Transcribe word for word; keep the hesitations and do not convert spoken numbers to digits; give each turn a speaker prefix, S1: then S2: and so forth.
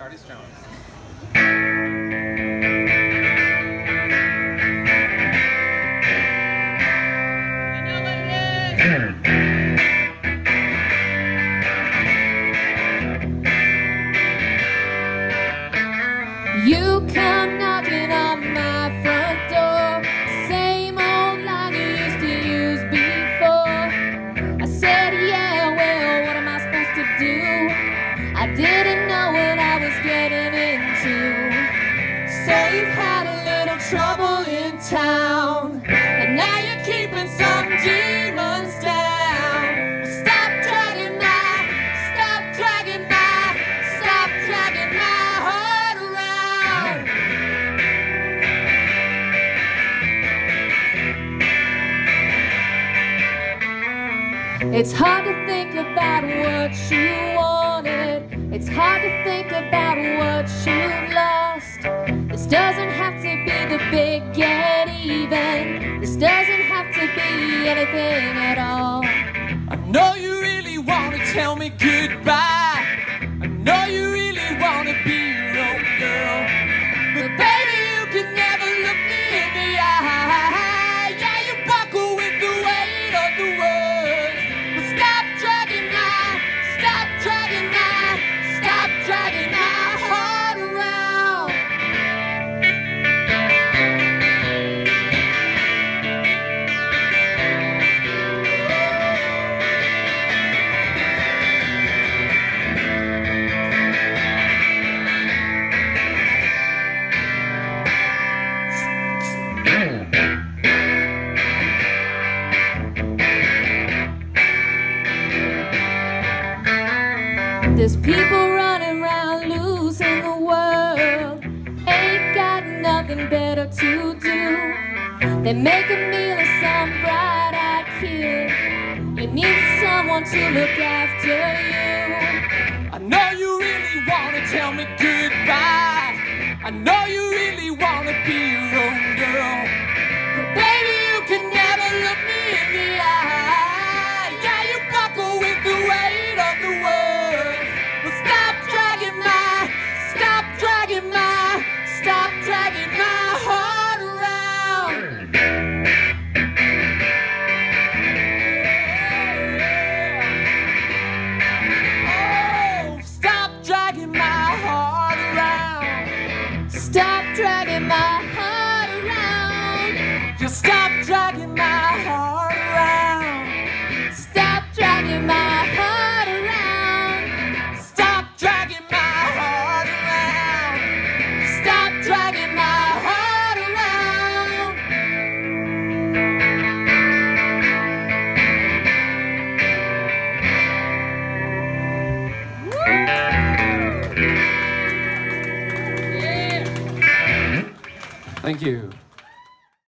S1: Party strong.
S2: You come knocking on my front door, same old line you used to use before. I said, yeah, well, what am I supposed to do? I didn't know what I was getting into. So you've had a little trouble in town, and now you're keeping some demons down. Stop dragging my, stop dragging my, stop dragging my heart around. It's hard to think about what you wanted. It's hard to think about what you've lost. This doesn't have to be the big get even. This doesn't have to be anything at all.
S3: I know you really want to tell me goodbye. I know you really want to be your own girl. But baby, you can never look me in the eye. Yeah, you buckle with the weight of the world. Well, stop dragging my, stop dragging my, stop dragging my heart around.
S2: There's people running around losing the world, ain't got nothing better to do. They make a meal of some bright-eyed kid. You need someone to look after you.
S3: I know you really want to tell me goodbye. I know you really want to be your own girl. But baby, you can never look me in the eye. Yeah, you buckle with the weight of the world. Well, stop dragging my, stop dragging my, stop dragging my heart around. Oh, stop dragging my heart around.
S2: Stop dragging my heart around.
S3: Just stop dragging my heart around.
S2: Stop dragging my heart around.
S3: Stop dragging my heart around. Stop dragging my heart around.
S1: Thank you.